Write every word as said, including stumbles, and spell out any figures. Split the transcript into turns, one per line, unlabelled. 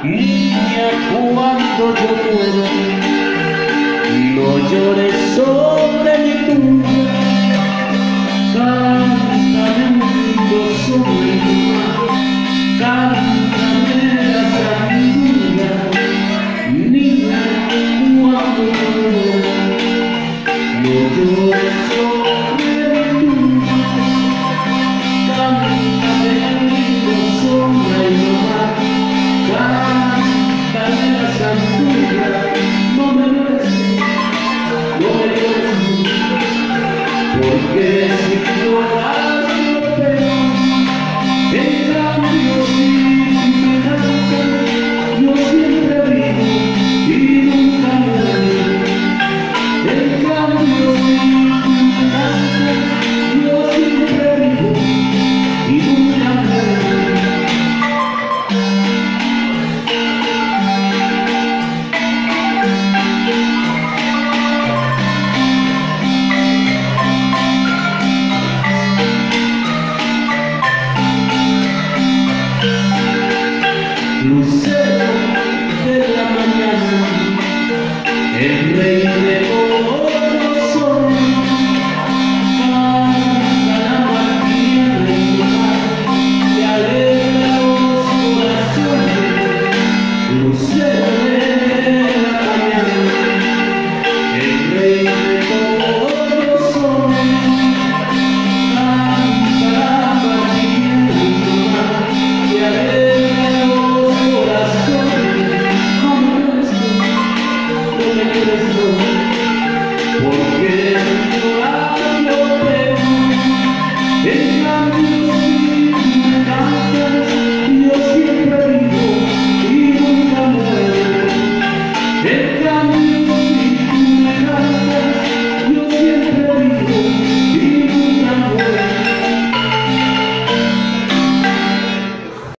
Niña, cuando yo muera, no llores sobre mi tumba, cántame un grito sobre mi mar, cántame la sandía. Niña, cuando yo muera, no llores sobre mi tumba, cántame un grito sobre mi mar, cántame la sandía. No me beses, no me beses, porque si lloras yo pego, en cambio si me das, yo siempre vivo y nunca muero. En cambio si me das, yo siempre vivo y nunca muero. Lucero de la mañana, el rey de